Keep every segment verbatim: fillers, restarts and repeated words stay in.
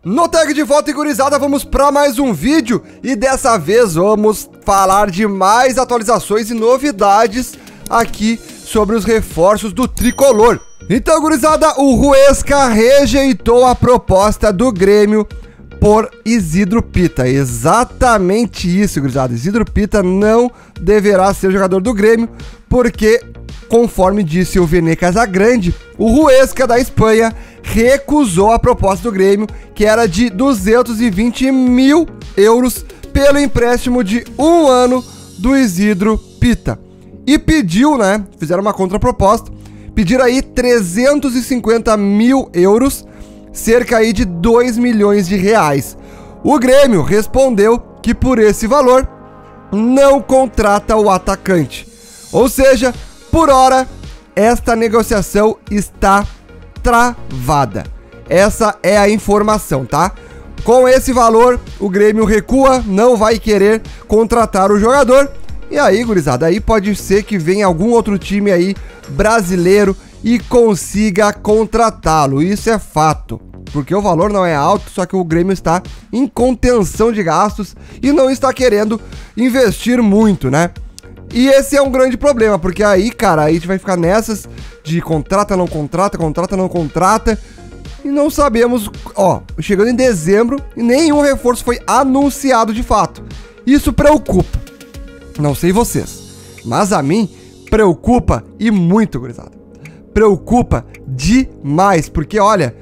No tag de volta e gurizada, vamos para mais um vídeo e dessa vez vamos falar de mais atualizações e novidades aqui sobre os reforços do tricolor. Então, gurizada, o Huesca rejeitou a proposta do Grêmio por Isidro Pita. Exatamente isso, gurizada. Isidro Pita não deverá ser jogador do Grêmio porque, conforme disse o Vene Casagrande, o Huesca da Espanha recusou a proposta do Grêmio, que era de duzentos e vinte mil euros pelo empréstimo de um ano do Isidro Pita. E pediu, né, fizeram uma contraproposta, pediram aí trezentos e cinquenta mil euros, cerca aí de dois milhões de reais. O Grêmio respondeu que por esse valor não contrata o atacante. Ou seja, por hora, esta negociação está travada. Essa é a informação, tá? Com esse valor, o Grêmio recua, não vai querer contratar o jogador. E aí, gurizada, aí pode ser que venha algum outro time aí brasileiro e consiga contratá-lo. Isso é fato, porque o valor não é alto, só que o Grêmio está em contenção de gastos e não está querendo investir muito, né? E esse é um grande problema, porque aí, cara, aí a gente vai ficar nessas de contrata, não contrata, contrata, não contrata. E não sabemos, ó, chegando em dezembro, nenhum reforço foi anunciado de fato. Isso preocupa. Não sei vocês, mas a mim preocupa e muito, gurizada. Preocupa demais, porque olha,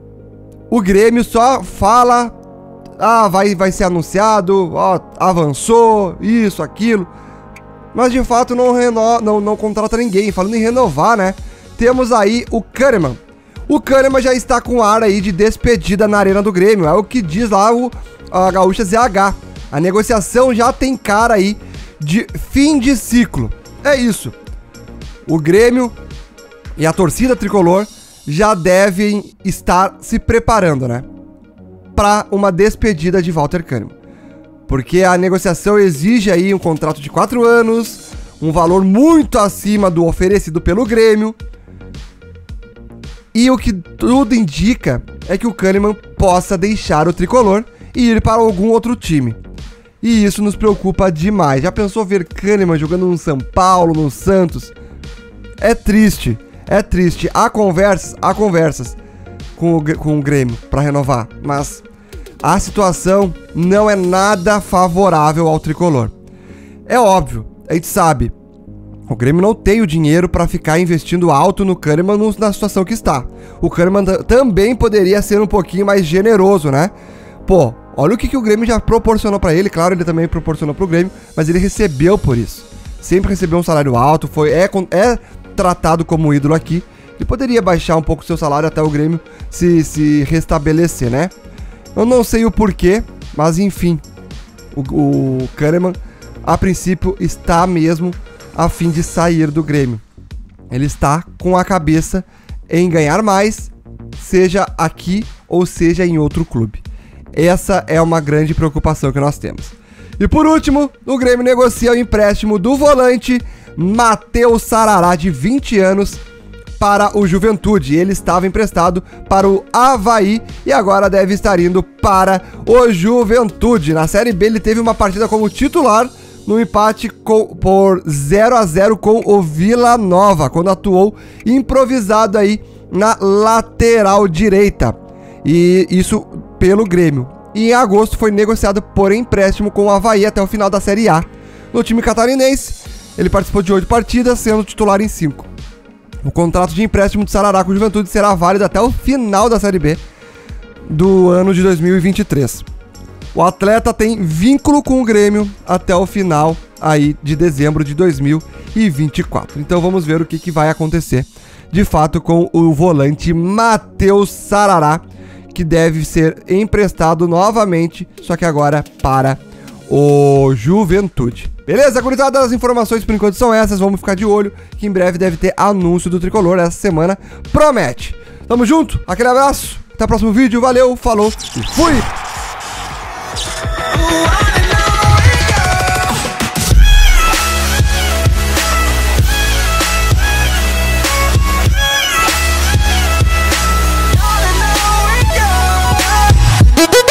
o Grêmio só fala, ah, vai, vai ser anunciado, ó, avançou, isso, aquilo. Mas de fato não, reno... não, não contrata ninguém. Falando em renovar, né? Temos aí o Kahneman. O Kahneman já está com ar aí de despedida na arena do Grêmio. É o que diz lá o a Gaúcha Z H. A negociação já tem cara aí de fim de ciclo. É isso. O Grêmio e a torcida tricolor já devem estar se preparando, né? Para uma despedida de Walter Kahneman. Porque a negociação exige aí um contrato de quatro anos, um valor muito acima do oferecido pelo Grêmio. E o que tudo indica é que o Kahneman possa deixar o tricolor e ir para algum outro time. E isso nos preocupa demais. Já pensou ver Kahneman jogando no São Paulo, no Santos? É triste, é triste. Há conversas, há conversas com o, com o Grêmio para renovar, mas a situação não é nada favorável ao tricolor. É óbvio, a gente sabe, o Grêmio não tem o dinheiro para ficar investindo alto no Kahneman na situação que está. O Kahneman também poderia ser um pouquinho mais generoso, né? Pô, olha o que, que o Grêmio já proporcionou para ele. Claro, ele também proporcionou para o Grêmio, mas ele recebeu por isso. Sempre recebeu um salário alto, foi, é, é tratado como ídolo aqui. Ele poderia baixar um pouco o seu salário até o Grêmio se, se restabelecer, né? Eu não sei o porquê, mas enfim, o, o Kahneman, a princípio, está mesmo a fim de sair do Grêmio. Ele está com a cabeça em ganhar mais, seja aqui ou seja em outro clube. Essa é uma grande preocupação que nós temos. E por último, o Grêmio negocia o empréstimo do volante Matheus Sarará, de vinte anos, para o Juventude. Ele estava emprestado para o Avaí e agora deve estar indo para o Juventude. Na Série B ele teve uma partida como titular no empate com, por zero a zero com o Vila Nova, quando atuou improvisado aí na lateral direita. E isso pelo Grêmio. E em agosto foi negociado por empréstimo com o Avaí até o final da Série A. No time catarinense, ele participou de oito partidas, sendo titular em cinco. O contrato de empréstimo de Sarará com o Juventude será válido até o final da Série B do ano de dois mil e vinte e três. O atleta tem vínculo com o Grêmio até o final aí de dezembro de dois mil e vinte e quatro. Então vamos ver o que, que vai acontecer de fato com o volante Matheus Sarará, que deve ser emprestado novamente, só que agora para o Juventude. Beleza, gurizada? As informações por enquanto são essas. Vamos ficar de olho que em breve deve ter anúncio do tricolor. Essa semana promete. Tamo junto, aquele abraço, até o próximo vídeo. Valeu, falou e fui!